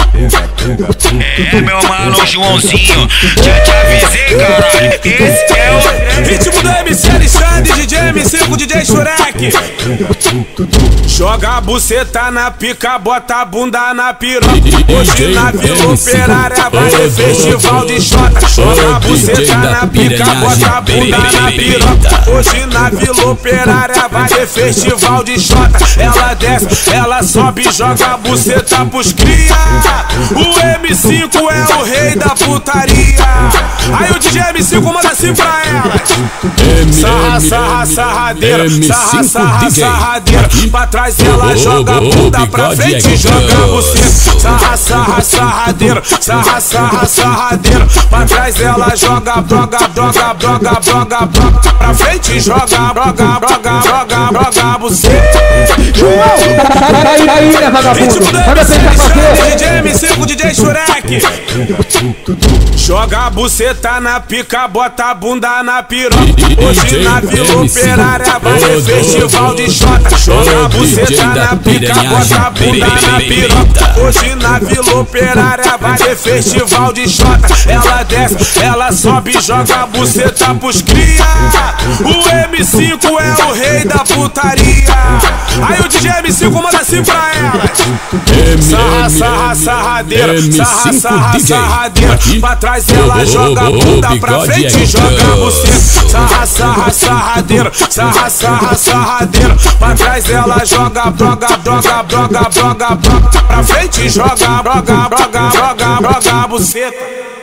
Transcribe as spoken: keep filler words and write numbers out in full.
É, meu mano Joãozinho, já te avisei, caralho. Esse é o ritmo do M C Alexandre, D J M cinco, D J Shurek. Joga a buceta na pica, bota a bunda na piroca. Hoje na Vila Operária vai ter festival de xota. Joga a buceta na pica, bota a bunda na piroca. Hoje na Vila Operária vai ter festival de xota. Ela desce, ela sobe, joga a buceta pros cria. O M cinco é o rei da putaria. Aí o D J M cinco manda assim pra ela. Sarra, sarra, sarradeira, sarra, sarra, sarradeira. Pra trás ela joga a bunda, pra frente joga você. Sarra, sarra, sarradeira, sarra, sarra, sarradeira. Pra trás ela joga, droga, droga, droga, droga, droga. Pra frente joga, droga, droga, droga, droga você. Aí, aí, né, vagabundo? Manda sentar pra D J M cinco, D J Shurek. Joga a buceta na pica, bota a bunda na piroca. Hoje na Vila Operária vai ter festival de xota. Joga a buceta na pica, bota a bunda na piroca. Hoje na Vila Operária vai ter festival de xota. Ela desce, ela sobe, joga a buceta pros cria. O M cinco é o rei da putaria. Aí o D J M cinco manda assim pra ela. Sarra, sarra, sarradeira, sarra, sarra, sarradeira. Pra trás ela joga a bunda, pra frente joga você. Sarra, sarra, sarradeira, sarra, sarra, sarradeira. Pra trás ela joga, droga, droga, droga, droga, droga. Pra frente joga, droga, droga, droga, droga, buceta.